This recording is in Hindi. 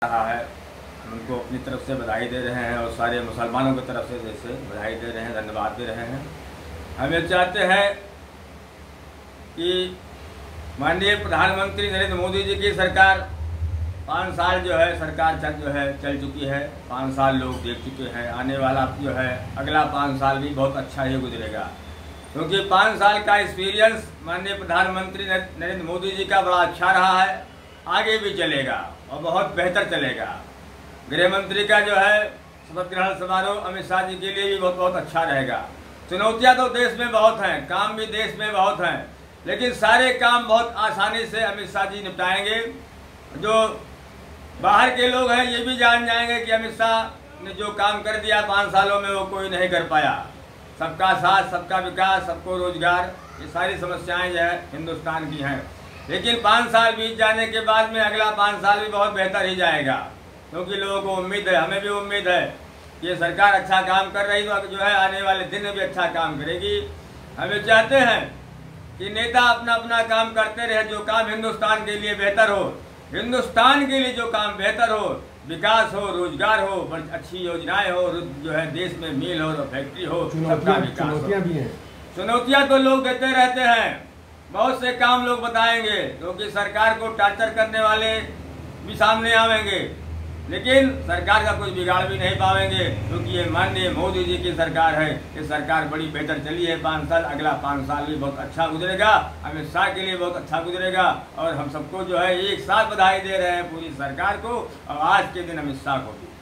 रहा है, हम उनको अपनी तरफ से बधाई दे रहे हैं और सारे मुसलमानों की तरफ से जैसे बधाई दे रहे हैं, धन्यवाद दे रहे हैं। हम ये चाहते हैं कि माननीय प्रधानमंत्री नरेंद्र मोदी जी की सरकार 5 साल जो है सरकार चल चुकी है, 5 साल लोग देख चुके हैं। आने वाला जो है अगला 5 साल भी बहुत अच्छा ही गुजरेगा, क्योंकि 5 साल का एक्सपीरियंस माननीय प्रधानमंत्री नरेंद्र मोदी जी का बड़ा अच्छा रहा है, आगे भी चलेगा और बहुत बेहतर चलेगा। गृह मंत्री का जो है शपथ ग्रहण समारोह अमित शाह जी के लिए भी बहुत अच्छा रहेगा। चुनौतियां तो देश में बहुत हैं, काम भी देश में बहुत हैं, लेकिन सारे काम बहुत आसानी से अमित शाह जी निपटाएंगे। जो बाहर के लोग हैं ये भी जान जाएंगे कि अमित शाह ने जो काम कर दिया 5 सालों में वो कोई नहीं कर पाया। सबका साथ, सबका विकास, सबको रोजगार, ये सारी समस्याएं जो है हिंदुस्तान की हैं। लेकिन 5 साल बीत जाने के बाद में अगला 5 साल भी बहुत बेहतर ही जाएगा, क्योंकि लोगों को उम्मीद है, हमें भी उम्मीद है कि ये सरकार अच्छा काम कर रही तो जो है आने वाले दिन में भी अच्छा काम करेगी। हम ये चाहते हैं कि नेता अपना अपना काम करते रहे, जो काम हिंदुस्तान के लिए बेहतर हो, हिंदुस्तान के लिए जो काम बेहतर हो, विकास हो, रोजगार हो, अच्छी योजनाएं हो, जो है देश में मिल हो, फैक्ट्री हो, सबका विकास हो। चुनौतियां तो लोग देते रहते हैं, बहुत से काम लोग बताएंगे, क्योंकि सरकार को टार्चर करने वाले भी सामने आवेंगे, लेकिन सरकार का कुछ बिगाड़ भी नहीं पाएंगे, क्योंकि ये माननीय मोदी जी की सरकार है। ये सरकार बड़ी बेहतर चली है 5 साल, अगला 5 साल भी बहुत अच्छा गुजरेगा, अमित शाह के लिए बहुत अच्छा गुजरेगा। और हम सबको जो है एक साथ बधाई दे रहे हैं पूरी सरकार को और आज के दिन अमित शाह को भी।